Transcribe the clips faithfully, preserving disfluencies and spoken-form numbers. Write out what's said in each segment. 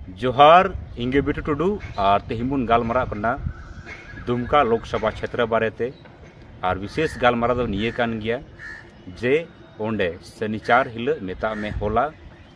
जोहार इंगे बिटू टुडू और तेहिमुन गालमारा कना दुमका लोकसभा क्षेत्र बारेते और विशेष गालमारा दो निये कान गया जे ओंडे शनिचार हिल मेता में होला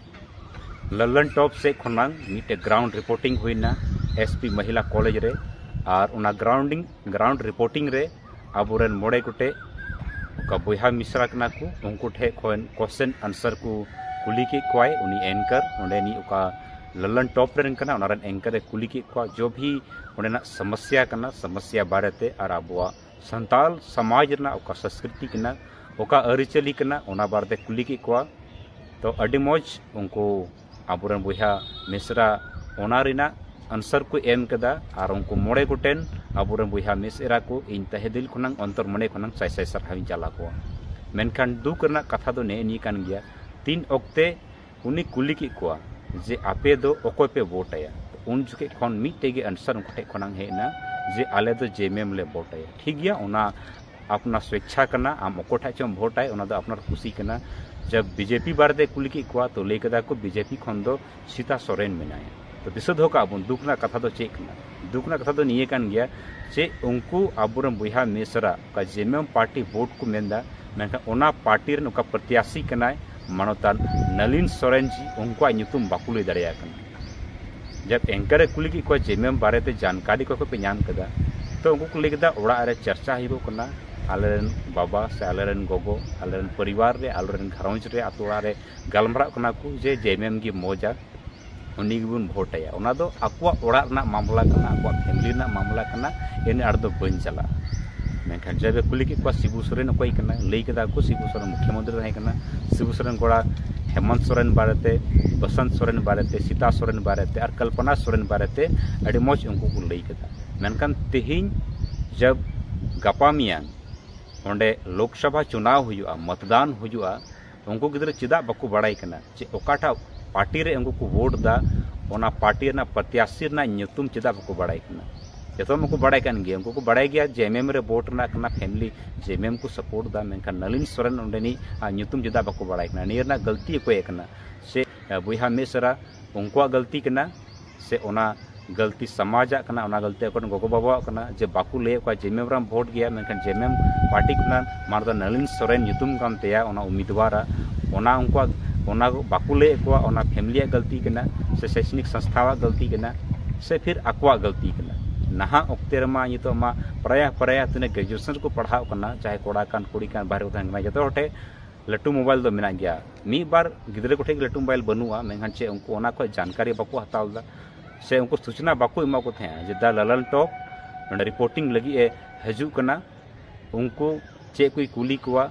ललन टॉप से खनांग मीटे ग्राउंड रिपोर्टिंग हुईना एसपी महिला कॉलेज रे और उना ग्राउंडिंग ग्राउंड रिपोर्टिंग रे अबुरेन मोड़े गुटे का बोहा मिश्रा कना को उनको ठे खोन क्वेश्चन आंसर को कुली के क्वाय उनी एंकर ओंडे नी उका ललन टॉप रेन कना उनारन एंकर रे कुली के क्वा जो भी ओंडेना समस्या कना समस्या बारेते और अबुआ संताल समाज ना उका संस्कृति कना उका अरिचली कना उना बारते कुली के क्वा तो अडी मौज उनको अबुरेन बोहा मिश्रा ओना रेना आंसर को एम कदा और उनको मोड़े गुटेन अबुरेन बोहा मिश्रा को इन तहेदिल खुनांग अंतर मने खुनांग साइ साइ सरहाविन चला को मेनखान दुख रना कथा दो ने नी कान गया तीन ओक्ते उनी कुली की को जे आपे दो ओकोय पे वोट आया उन जुके खन मिटे के आंसर उनके खुनांग हेना जे आले दो जेएमएम ले वोट आया ठीक गया उना अपना स्वेच्छा करना आम ओकोठा चम वोट आए उना दो अपना खुशी करना जब बीजेपी बारदे कुली की को तो लेकदा को बीजेपी खन दो सीता सोरेन मेनाया तो दिसद होका अब दुखना कथा दो चेक ना दुखना कथा दो निये कान गया जे उनको अबुरम बुहा मेसरा का जेएमएम पार्टी वोट को मेंदा मेनका ओना पार्टी रे उनका प्रत्याशी कनाय मानोतान नलिन सोरेन जी उनको नुतुम बाकु ले दड़िया कना जब एंकर कुली की को जेएमएम बारे ते जानकारी को पे नाम कदा तो उनको को लेकदा ओड़ा रे चर्चा हिबो कना आलेरन बाबा से आलेरन गोगो आलेरन परिवार रे आलेरन घरौंज रे आतोड़ा रे गालमरा कना को जे जेएमएम की मौजा उन्हीं बुन भोट आया उना दो आकुआ ओड़ा रना मामला कना आकुआ फैमिली ना मामला कना एने आड़ दो बन चला मेनखान जब कुली की को शिबू सोरेन कोई कना लई कदा को शिबू सोरेन मुख्यमंत्री रहे कना शिबू सोरेन गोड़ा हेमंत सोरेन बारेते बसंत सोरेन बारेते सीता सोरेन बारेते और कल्पना सोरेन बारेते अड़ी मौज उनको को लई कदा मेनखान तेहिन जब गपा मियांग ओंडे लोकसभा चुनाव हुआ मतदान हुआ उनको गिदरे चिदा बको बड़ाई कना जे ओकाटा पार्टी रे उनको को वोट दा ओना पार्टी ना प्रत्याशी ना नुतुम चिदा बको बड़ाई कना जतो मको बड़ाई कान गया उनको को बड़ाई गया जेएमएम रे वोट ना कना फैमिली जेएमएम को सपोर्ट दा मेनका नलिन सोरेन ओंडेनी नुतुम चिदा बको बड़ाई कना नियर ना गलती को एकना से बुहा मेसरा उनको गलती कना से ओना गलती समाजा कना ओना गलती अपन गोगो बाबा कना जे बाकु ले को जेएमएम राम वोट गया मेनका जेएमएम पार्टी कना मारदा नलिन सोरेन नुतुम काम तेया ओना उम्मीदवार ओना उनको ओना बाकु ले को ओना फैमिली गलती कना से शैक्षणिक संस्थावा गलती कना से फिर अकवा गलती कना नहा ओक्ते रमा नितो मा प्राय प्राय तने ग्रेजुएशन को पढ़ाव कना चाहे कोड़ा कान कुड़ी कान बाहर उठान कना जतो हटे लट्टू मोबाइल दो मेना गया मी बार गिदरे को ठेक लट्टू मोबाइल बनुआ मेंगन चे उनको ओना को जानकारी बाको हतावदा से उनको सूचना बाको इमा को थे जिदा ललन टॉप रिपोर्टिंग लगी ए हजू कना उनको चे कोई कुली कुआ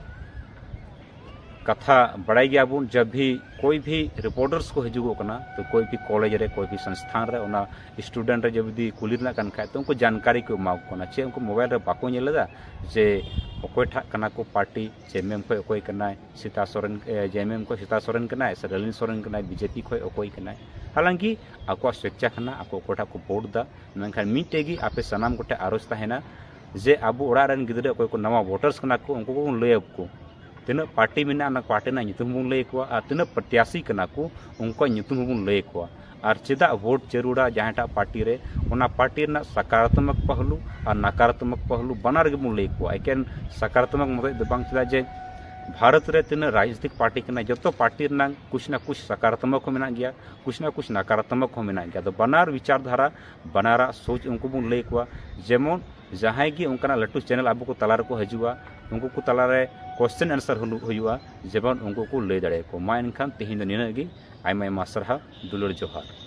कथा बड़ाई गया बुन जब भी कोई भी रिपोर्टर्स को हजूगो कना तो कोई भी कॉलेज रे कोई भी संस्थान रे ओना स्टूडेंट रे जब भी कुली ना कन खाय तो उनको जानकारी को माव कोना चे उनको मोबाइल रे बाको नेलदा जे ओकोय ठा कना को पार्टी जेएमएम को ओकोय कना सीता सोरेन जेएमएम को सीता सोरेन कना से रलिन सोरेन कना बीजेपी को ओकोय कना हालांकि आको स्वेच्छा कना आको कोठा को वोट दा मेनखान मिटेगी आपे सनाम कोटे आरोस ताहेना जे आबो ओड़ा रन गिदरे ओकोय को नवा वोटर्स कना को उनको को लय को तीन पार्टी में पार्टी ना बन लय को और तीन प्रत्याशी कना को उनको बन लय को और चेदा वोट जरूरा जहाँटा पार्टी रे ओना पार्टी ना सकारात्मक पहलू और नकारात्मक पहलू बनार बन लय को एकेन सकारात्मक मत बांग चेदा जे भारत रे तीन राजनीतिक पार्टी कना जो पार्टी ना कुछ ना कुछ सकारात्मक हो मेना गया कुछ ना कुछ नकारात्मक हो मेना गया तो बनार विचारधारा बनारा सोच उनको बन लय को जेमन जहाँ की उनका लट्टू चैनल अब को तलार को हजूआ उनको को तलारे क्वेश्चन आंसर हुआ जेबन उनको को लय दाड़े को मा एनखान तेहिन निना गी आयमा आयमा सरहा दुलर जोहार।